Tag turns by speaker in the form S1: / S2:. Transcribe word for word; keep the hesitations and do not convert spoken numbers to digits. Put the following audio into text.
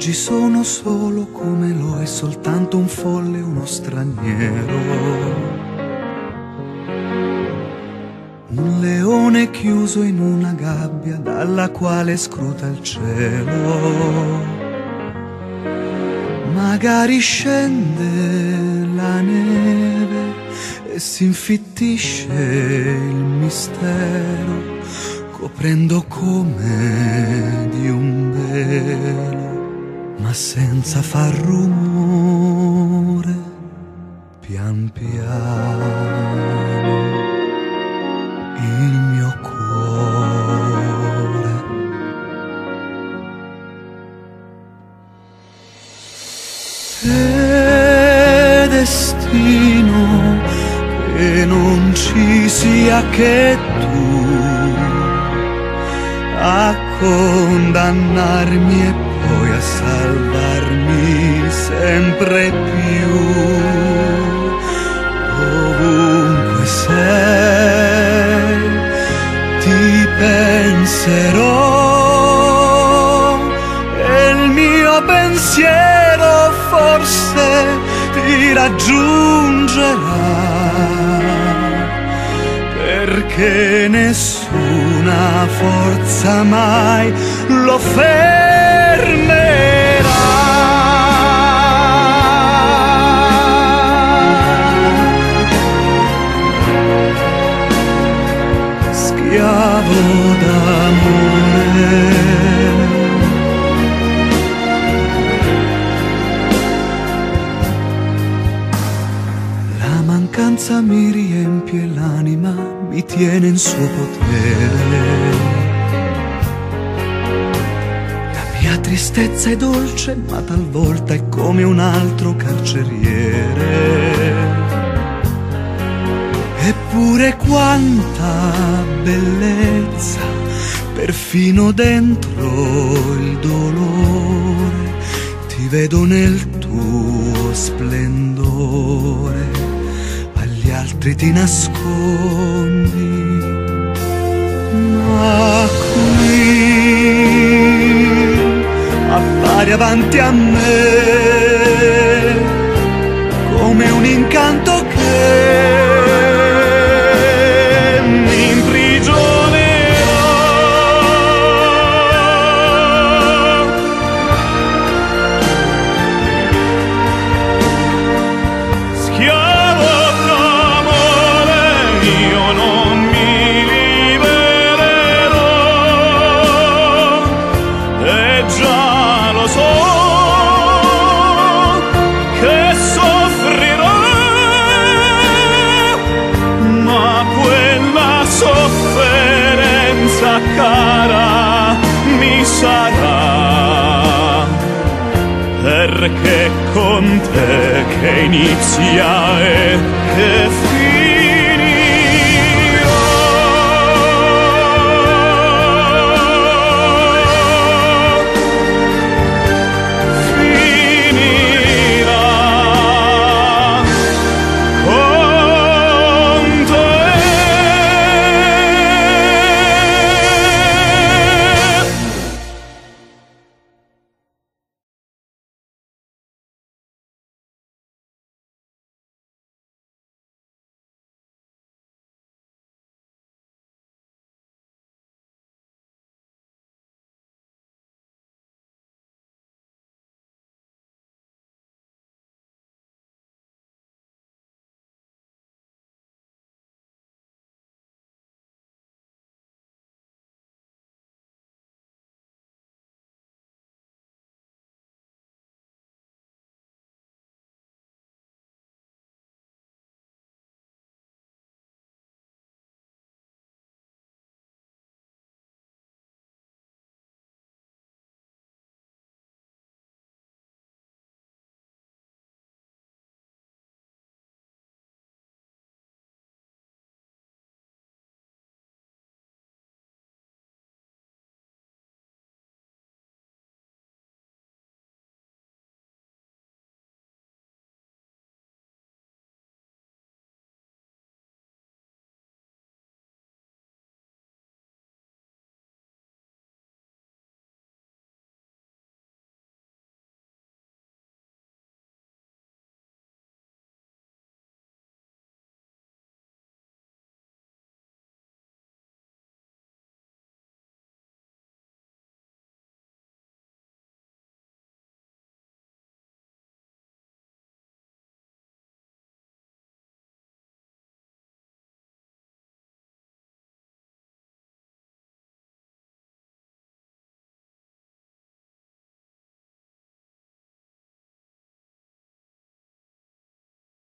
S1: Oggi sono solo come lo è soltanto un folle, uno straniero. Un leone chiuso in una gabbia dalla quale scruta il cielo. Magari scende la neve e si infittisce il mistero, coprendo come di un velo, ma senza far rumore, pian piano il mio cuore. È destino che non ci sia che tu a condannarmi e poi a salvarmi sempre più. Ovunque sei ti penserò e il mio pensiero forse ti raggiungerà, perché nessuna forza mai lo fermerà. Schiavo d'amore, la mancanza mi riempie l'anima, mi tiene in suo potere. La mia tristezza è dolce, ma talvolta è come un altro carceriere. Eppure quanta bellezza, perfino dentro il dolore, ti vedo nel tuo splendore, agli altri ti nascondi, ma qui appari avanti a me come un incanto che mi imprigionerà. Schiavo d'amore, io non mi libererò, e già lo so che soffrirò, ma quella sofferenza cara mi sarà, perché con te che inizia